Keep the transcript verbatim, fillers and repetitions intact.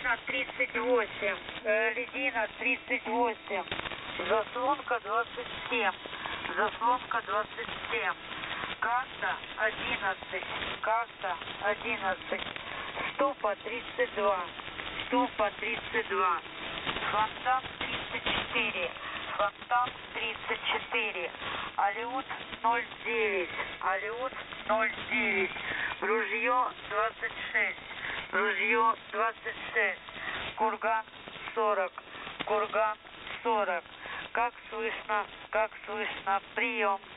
льдина тридцать восемь, э, льдина тридцать восемь, заслонка двадцать семь, заслонка двадцать семь, карта одиннадцать, карта одиннадцать, ступа тридцать два, ступа тридцать два, фонтан тридцать четыре, фонтан тридцать четыре, алиут ноль девять, алиут ноль девять, ружье двадцать шесть, ружье двадцать шесть, курган сорок, курган сорок. Как слышно, как слышно, прием.